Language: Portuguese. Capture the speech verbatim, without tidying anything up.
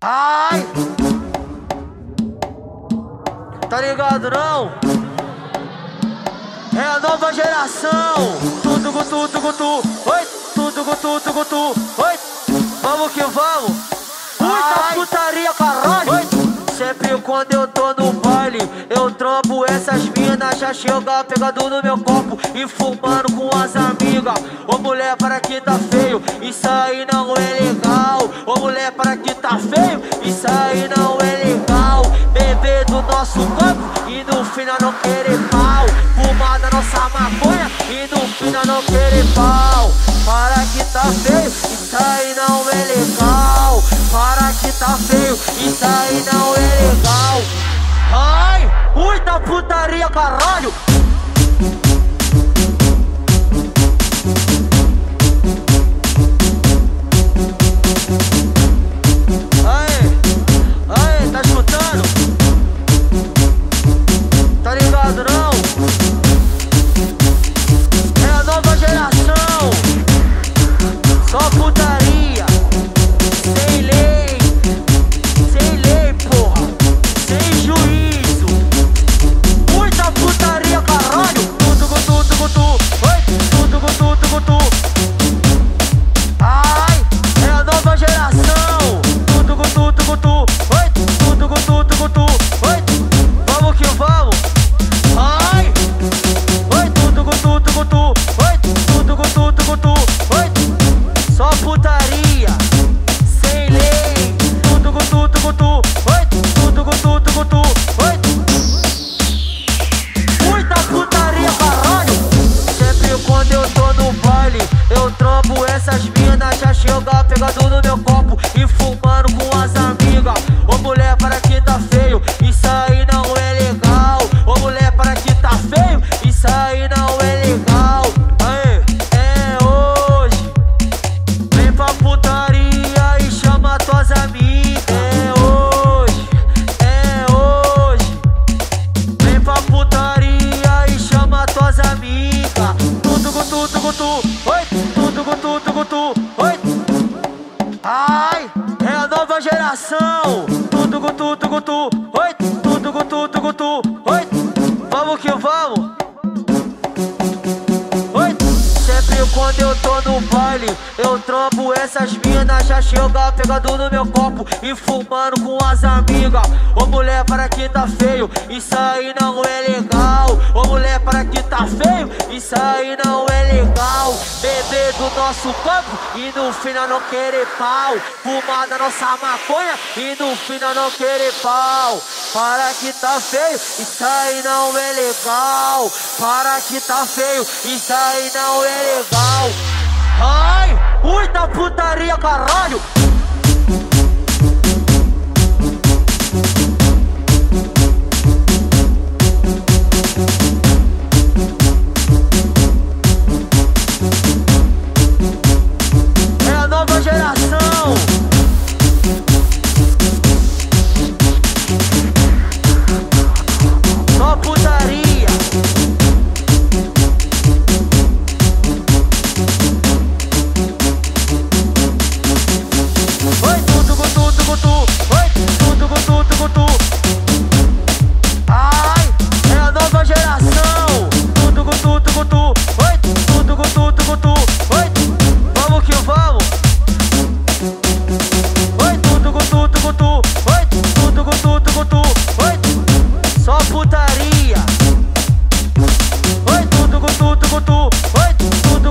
Ai, tá ligado não? É a nova geração. Tudo gutu, tudo gutu, oi, tudo gutu, tudo gutu, oi. Vamos que vamos. Muita putaria, caralho. Oi. Sempre quando eu tô no baile, eu trombo essas minas, já chega pegando no meu copo e fumando com as amigas. Ô mulher, para que tá feio, isso aí não é legal. Ô mulher, para que tá feio, isso aí não é legal. Beber do nosso copo e no final não querer pau. Fumar da nossa maconha e no final não querer pau. Para que tá feio, isso aí não é legal. Para que tá feio, isso aí não é legal. Ai, muita putaria, caralho. Aê, aê, tá escutando? Tá ligado não? É a nova geração. Só putaria, sem lei, sem lei, porra, sem juízo. Muita putaria, caralho. Tudo gutu, tudo gutu, oi, tudo gutu, tudo gutu. Ai, é a nova geração. Tudo gutu, tudo gutu, oi, tudo gutu, tudo gutu, oi. Vamos que vamos. Ai, oi, tudo gutu, tudo gutu, oi, tudo gutu, tudo gutu, oi. Só putaria, sem lei. Tudo gutu, tudo gutu, oi, tudo gutu, tudo gutu, oi. Muita putaria, caralho. Sempre quando eu tô no baile, eu trombo essas minas, já chega pegando no meu copo e fumando com as amigas. Ô mulher, para que tá feio, isso aí não é legal. Ô mulher, para que tá feio, isso aí não é legal. Aê, é hoje. Vem pra putaria e chama tuas amigas. É hoje, é hoje. Vem pra putaria e chama tuas amigas. Tudo gutu, tudo gutu, oi, tudo gutu, tudo gutu, oi. Ai, é a nova geração. Tudo gutu, tudo gutu, oi, tudo gutu, tudo gutu, oi. Vamos que vamos. Oi. Sempre quando eu tô no baile, eu trombo essas minas, já chega pegando no meu copo e fumando com as amigas. Ô mulher, para que tá feio, isso aí não é legal. Ô mulher, para que tá feio, isso aí não é legal. Beber do nosso copo e no final não querer pau. Fumar da nossa maconha e no final não querer pau. Para que tá feio, isso aí não é legal. Para que tá feio, isso aí não é legal. Ai, muita putaria, caralho. É a nova geração. Só putaria. Oi, tudo gutu, tudo gutu, oi, tudo gutu, tudo gutu. Ai, é a nova geração. Tudo gutu, tudo gutu, oi, tudo gutu, tudo gutu, oi. Vamos que vamos. Oi, tudo gutu, tudo gutu, oi, tudo gutu, tudo gutu, oi. Só putaria. Oi, tudo gutu, tudo gutu, oi, tudo